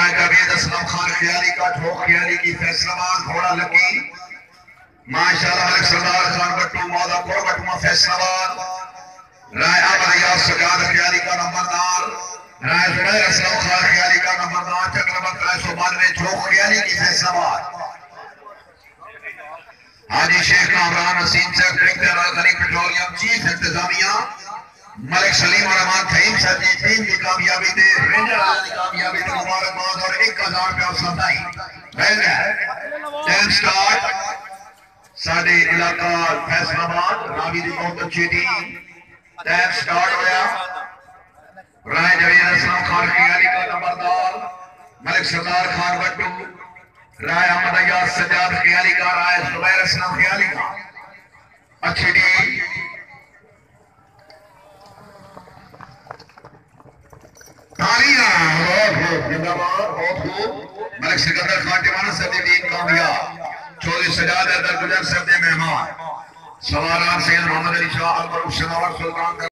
رائے جاوید اسلم خان خیالی کا ٹھوک خیالی کی فیصلہ آباد گھوڑا لکی ماشاءاللہ ملک سردار خان بٹو مودا پور بٹوا فیصلہ آباد رائے احمد ایاز سجاد خیالی کا نمبردار رائے زبیر اسلم خان خیالی کا نمبردار چکربت 392 ٹھوک خیالی کی فیصلہ آباد Haji Sheikh Kamran Hussain secretary Ghani petroleum chief انتظامیہ ملک سلیم اور امان تھیم صاحب جی ٹیم کی کامیابی دے رینجر آنے کی کامیابی دے مبارکباد اور 1000 روپے حوصلہ افزائی بہن ہے ٹین سٹارٹ ساڈے علاقہ فیصلہ آباد راوی دی بہت اچھی ٹیم ٹین سٹارٹ ہویا رائے جاوید اسلم خان خیالی کا نمبردار ملک سردار خان بٹو رائے احمد ایاز سجاد خیالی کا رائے زبیر اسلم خیالی کا اچھی ٹیم تالیاں بہت خوب ملک سکندر خان ٹیمانہ صاحب دی ٹیم کامیاب چودھری سجاد حیدر گجر صاحب دے مہمان سواران سید محمد علی شاہ البر سناور سلطان